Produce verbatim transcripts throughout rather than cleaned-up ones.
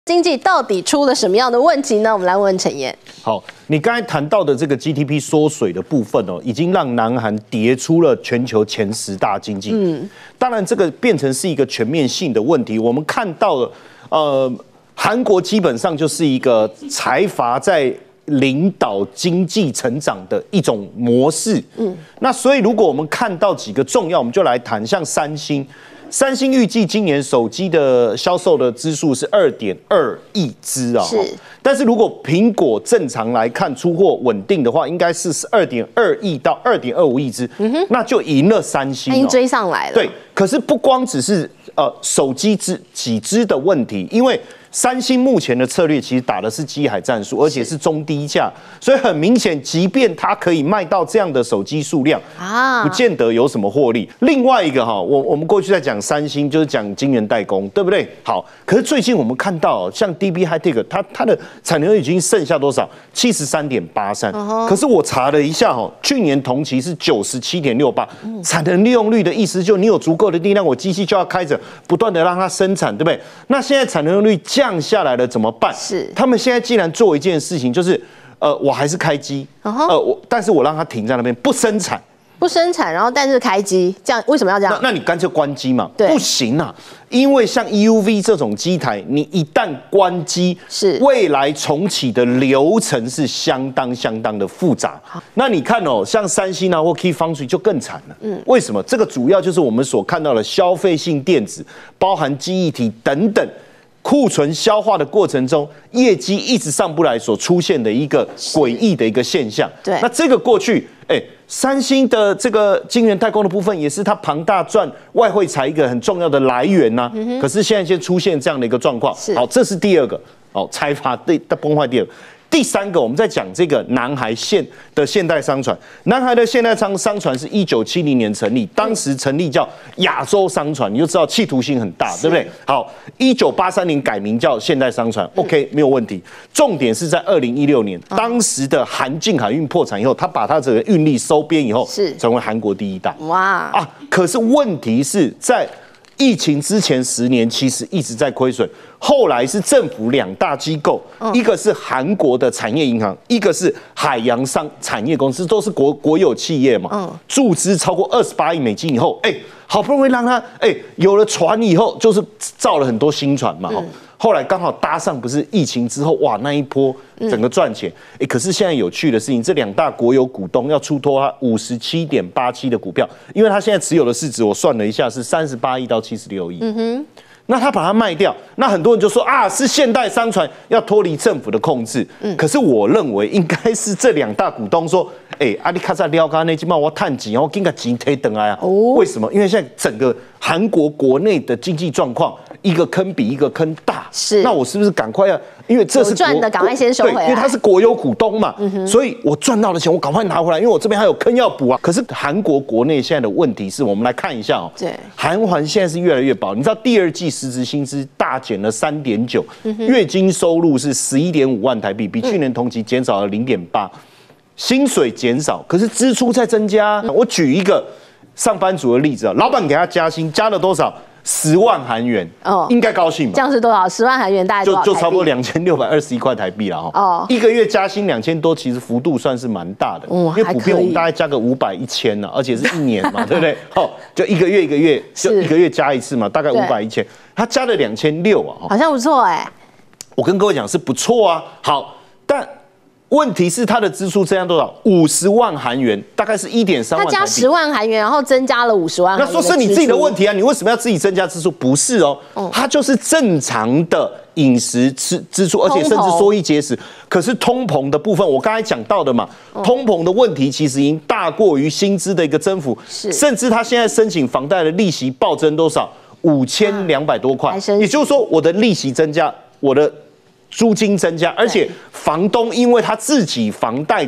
经济到底出了什么样的问题呢？我们来问问陈彦。 好，你刚才谈到的这个 G D P 缩水的部分哦，已经让南韩跌出了全球前十大经济。嗯，当然这个变成是一个全面性的问题。我们看到了，呃，韩国基本上就是一个财阀在领导经济成长的一种模式。嗯，那所以如果我们看到几个重要，我们就来谈，像三星。三星预计今年手机的销售的支数是二点二亿只啊， 是。 但是如果苹果正常来看出货稳定的话，应该是二点二亿到二点二五亿只，嗯哼，那就赢了三星， 已经追上来了。 对，可是不光只是呃手机只几只的问题，因为三星目前的策略其实打的是机海战术，而且是中低价，所以很明显，即便它可以卖到这样的手机数量啊，不见得有什么获利。另外一个哈，我我们过去在讲三星，就是讲晶圆代工，对不对？好，可是最近我们看到，像 D B High-Tech， 它它的产能已经剩下多少？七十三点八三。可是我查了一下哈，去年同期是九十七点六八，产能利用率的意思就是你有足够的力量，我机器就要开着，不断的让它生产，对不对？那现在产能利用率降下来了怎么办？ 是他们现在既然做一件事情，就是呃，我还是开机， uh-huh. 呃，我但是我让它停在那边不生产， 不生产，然后但是开机，这样为什么要这样？ 那, 那你干脆关机嘛？ 对， 不行啊，因为像 E U V 这种机台，你一旦关机， 是未来重启的流程是相当相当的复杂。那你看哦，像三星啊或 Key Foundry 就更惨了。嗯，为什么？这个主要就是我们所看到的消费性电子，包含记忆体等等。库存消化的过程中，业绩一直上不来，所出现的一个诡异的一个现象。 对， 那这个过去，哎、欸，三星的这个晶圆代工的部分，也是它庞大赚外汇财一个很重要的来源呐、啊嗯。可是现在就出现这样的一个状况。好，这是第二个，哦，财阀的的崩坏。第二个。第三个，我们在讲这个南海现的现代商船。南海的现代商商船是一九七零年成立，当时成立叫亚洲商船，你就知道企图心很大，对不对？好，一九八三年改名叫现代商船 ，OK， 没有问题。重点是在二零一六年，当时的韩进海运破产以后，他把他这个运力收编以后，是成为韩国第一大。哇啊！可是问题是在疫情之前十年，其实一直在亏损。后来是政府两大机构，嗯、一个是韩国的产业银行，一个是海洋商产业公司，都是国国有企业嘛。嗯、注资超过二十八亿美金以后，哎、欸，好不容易让他哎、欸、有了船以后，就是造了很多新船嘛。嗯、后来刚好搭上不是疫情之后，哇，那一波整个赚钱。哎、欸，可是现在有趣的事情，这两大国有股东要出脱他五十七点八七的股票，因为他现在持有的市值我算了一下是三十八亿到七十六亿。嗯哼。那他把它卖掉，那很多人就说啊，是现代商船要脱离政府的控制。嗯，可是我认为应该是这两大股东说，哎、欸，阿里卡萨撩干那起码我要探钱，我给个钱推等来啊。哦，为什么？因为现在整个韩国国内的经济状况，一个坑比一个坑大。是，那我是不是赶快要？因为这是赚的，赶快先收回来。 因为他是国有股东嘛，嗯、所以我赚到的钱我赶快拿回来，因为我这边还有坑要补啊。可是韩国国内现在的问题是我们来看一下哦，对，韩环现在是越来越薄。你知道第二季实质薪资大减了三点九，月均收入是十一点五万台币，比去年同期减少了零点八，薪水减少，可是支出在增加。嗯、我举一个上班族的例子啊，老板给他加薪，加了多少？十万韩元，哦，应该高兴吧？ 这样是多少？十万韩元大概多少？ 就就差不多两千六百二十一块台币了哈。哦，一个月加薪两千多，其实幅度算是蛮大的。嗯，因为普遍我们大概加个五百一千呢，而且是一年嘛，对不对？好，就一个月一个月，就一个月加一次嘛，大概五百一千，他加了两千六啊， 好像不错哎。 我跟各位讲是不错啊，好，但。问题是他的支出增加多少？五十万韩元，大概是一点三万。 他加十万韩元，然后增加了五十万韩元。 那说是你自己的问题啊，你为什么要自己增加支出？不是哦，嗯、它就是正常的饮食支支出，而且甚至缩衣节食。可是通膨的部分，我刚才讲到的嘛，嗯、通膨的问题其实已经大过于薪资的一个增幅，是，甚至他现在申请房贷的利息暴增多少？五千两百多块，也就是说我的利息增加，我的。租金增加，而且房东因为他自己房贷的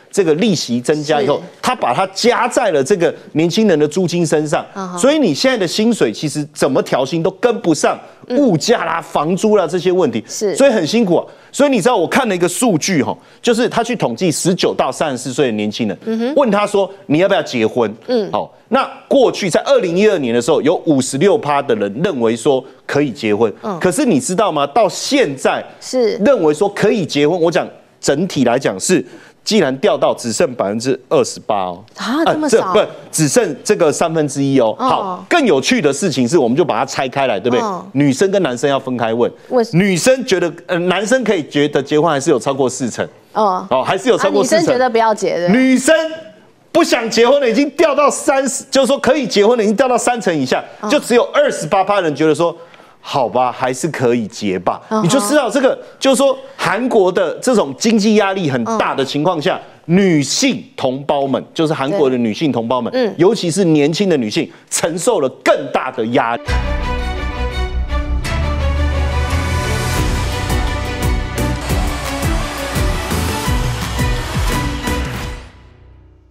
这个利息增加以后，他把它加在了这个年轻人的租金身上，所以你现在的薪水其实怎么调薪都跟不上物价啦、房租啦这些问题， 是， 所以很辛苦啊。所以你知道我看了一个数据哈，就是他去统计十九到三十四岁的年轻人，嗯、问他说你要不要结婚？嗯，好，那过去在二零一二年的时候，有五十六趴的人认为说可以结婚，嗯，可是你知道吗？到现在是认为说可以结婚，我讲整体来讲是。既然掉到只剩百分之二十八哦， 啊，这么少， 不只剩这个三分之一哦。好，更有趣的事情是，我们就把它拆开来，对不对？女生跟男生要分开问。女生觉得，呃，男生可以觉得结婚还是有超过四成哦，哦，还是有超过四成。 女生觉得不要结的， 女生不想结婚的已经掉到三十，就是说可以结婚的已经掉到三成以下，就只有二十八趴人觉得说。好吧，还是可以结吧。Uh huh. 你就知道这个，就是说韩国的这种经济压力很大的情况下， uh huh. 女性同胞们，就是韩国的女性同胞们，嗯，尤其是年轻的女性，承受了更大的压力。